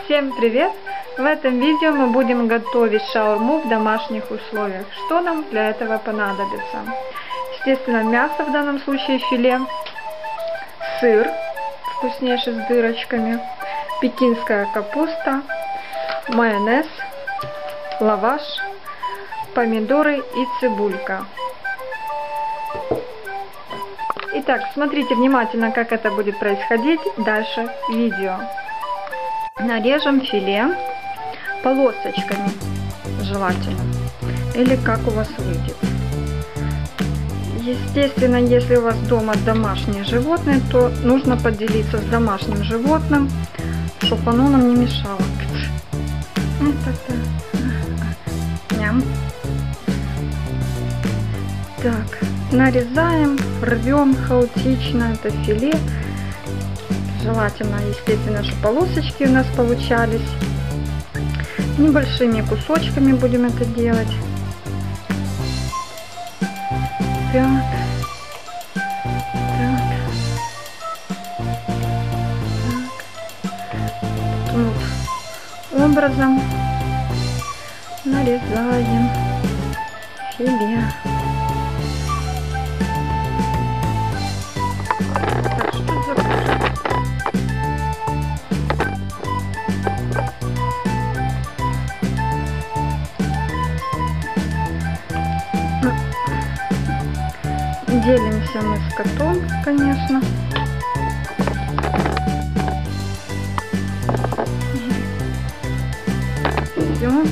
Всем привет! В этом видео мы будем готовить шаурму в домашних условиях. Что нам для этого понадобится? Естественно, мясо, в данном случае филе, сыр, вкуснейший с дырочками, пекинская капуста, майонез, лаваш, помидоры и цибулька. Итак, смотрите внимательно, как это будет происходить дальше в видео. Нарежем филе полосочками, желательно, или как у вас выйдет. Естественно, если у вас дома домашние животные, то нужно поделиться с домашним животным, чтобы оно нам не мешало. Ням. Так, нарезаем, рвем хаотично это филе. Желательно, естественно, чтобы полосочки у нас получались. Небольшими кусочками будем это делать. Так. Вот образом нарезаем филе. Делимся мы с котом, конечно. Все.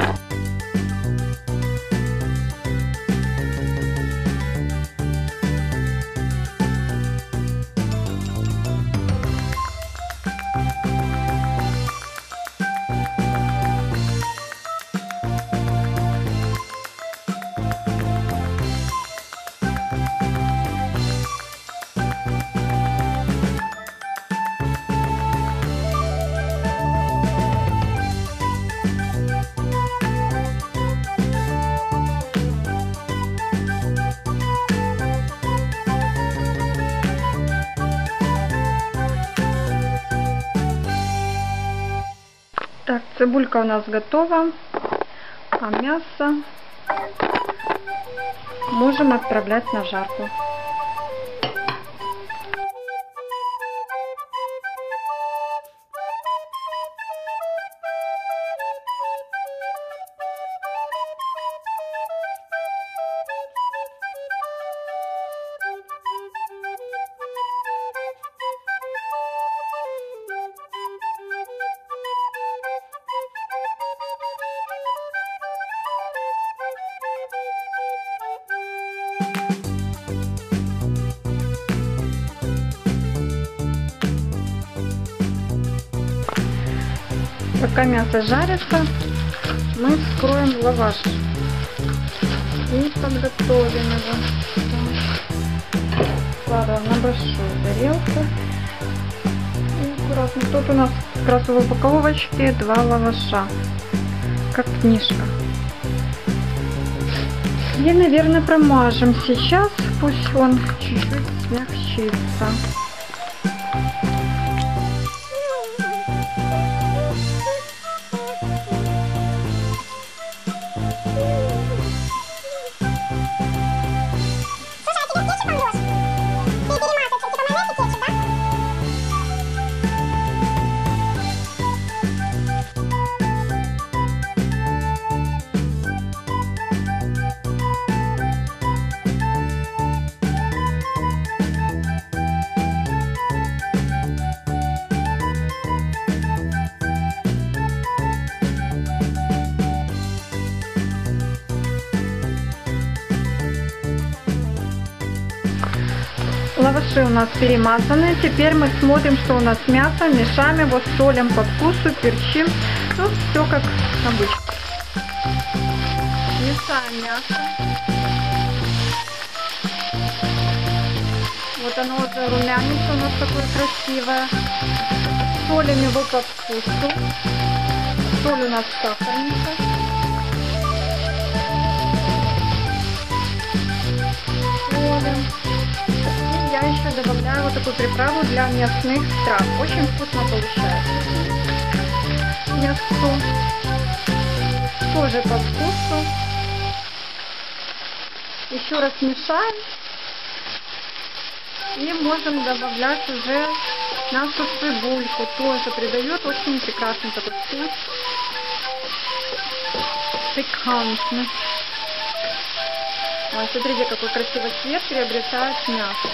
Так, цибулька у нас готова, а мясо можем отправлять на жарку. Пока мясо жарится, мы вскроем лаваш и подготовим его. Кладем на большую тарелку. И аккуратно. Тут у нас как раз в упаковочке 2 лаваша, как книжка. И, наверное, промажем сейчас, пусть он чуть-чуть смягчится. Лаваши у нас перемазаны. Теперь мы смотрим, что у нас мясо. Мешаем его, солим по вкусу, перчим. Ну, все как обычно. Мешаем мясо. Вот оно уже румянится у нас такое красивое. Солим его по вкусу. Соль у нас сахарница. Солим. Я еще добавляю вот такую приправу для мясных трав. Очень вкусно получается. месту. Тоже по вкусу. Еще раз мешаем. И можем добавлять уже нашу цибульку. Тоже придает очень прекрасный такой вкус. Пикантный. Ой, смотрите, какой красивый цвет приобретает мясо.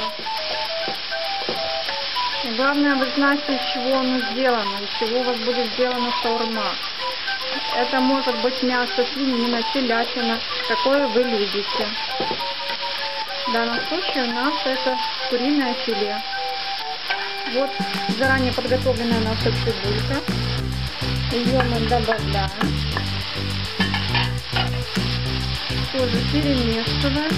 И главное, вы знаете, из чего оно сделано, из чего у вас будет сделана шаурма. Это может быть мясо, свинина, телятина, какое вы любите. В данном случае у нас это куриное филе. Вот заранее подготовленная наша цибулька. Ее мы добавляем. Тоже перемешиваем.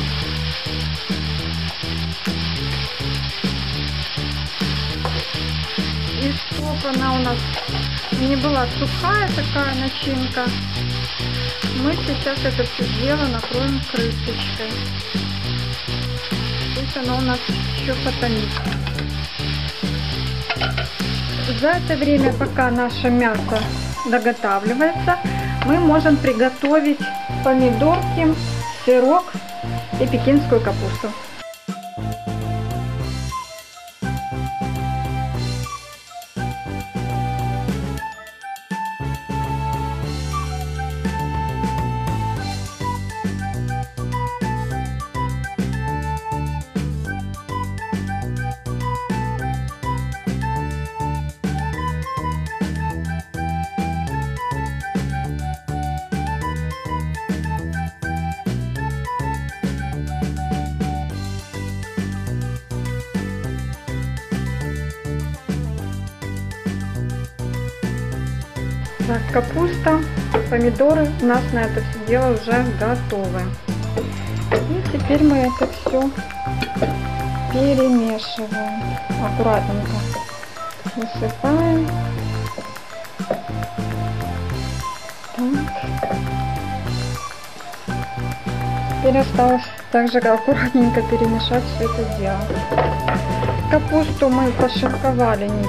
И чтобы она у нас не была сухая такая начинка, мы сейчас это все дело накроем крышечкой. Пусть оно у нас еще потомится. За это время, пока наше мясо доготавливается, мы можем приготовить помидорки, сырок и пекинскую капусту. Так, капуста, помидоры у нас на это все дело уже готовы. И теперь мы это все перемешиваем. Аккуратненько высыпаем. Так. Теперь осталось также аккуратненько перемешать все это дело. Капусту мы пошинковали нить.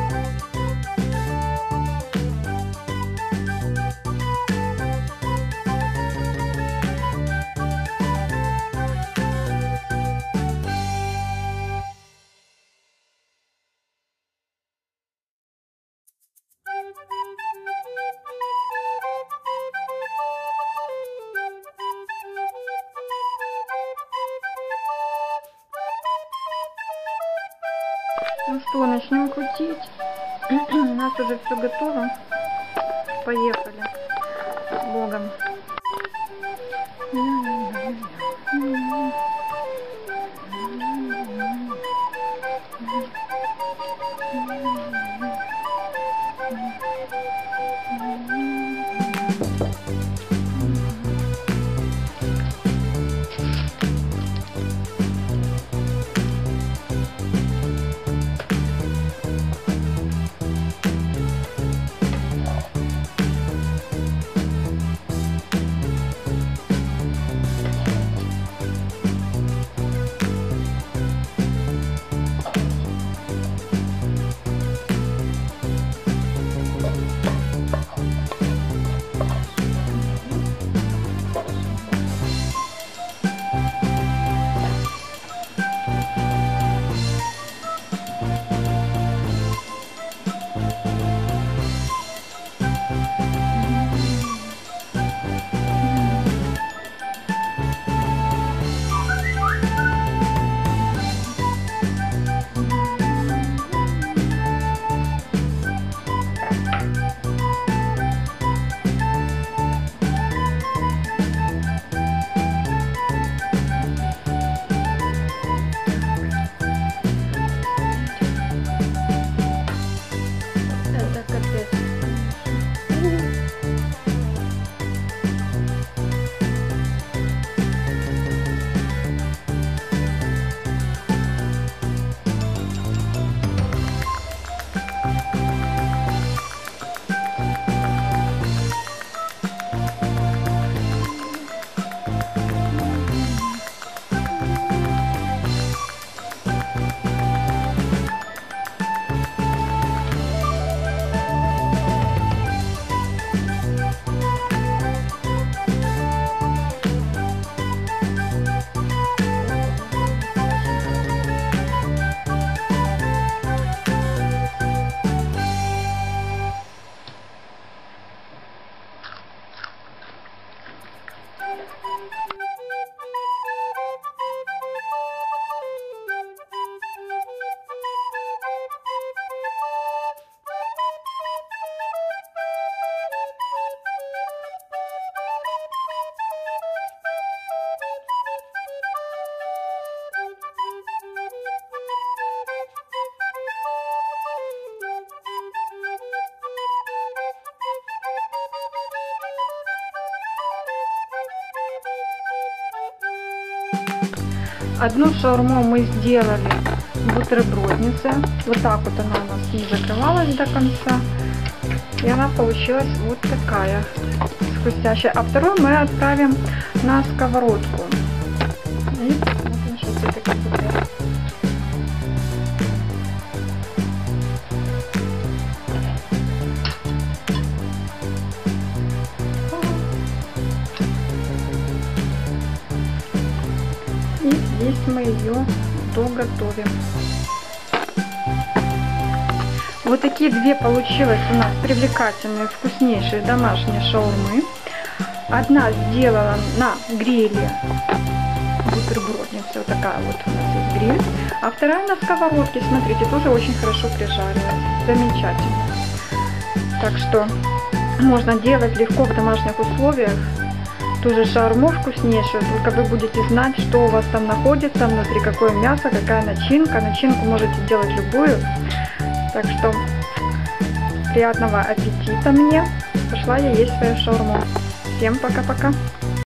Ну что, начнем крутить. У нас уже все готово. Поехали. С Богом. Одну шаурму мы сделали в бутерброднице. Вот так вот она у нас не закрывалась до конца. И она получилась вот такая, хрустящая. А вторую мы отправим на сковородку. И посмотрим, что все-таки будет. И здесь мы ее доготовим. Вот такие две получилось у нас привлекательные, вкуснейшие домашние шаурмы. Одна сделала на гриле, бутербродница, вот такая вот у нас есть гриль. А вторая на сковородке, смотрите, тоже очень хорошо прижарилась. Замечательно. Так что можно делать легко в домашних условиях. Тоже шаурму вкуснейшую, только вы будете знать, что у вас там находится, внутри какое мясо, какая начинка. Начинку можете делать любую. Так что приятного аппетита мне. Пошла я есть свою шаурму. Всем пока-пока.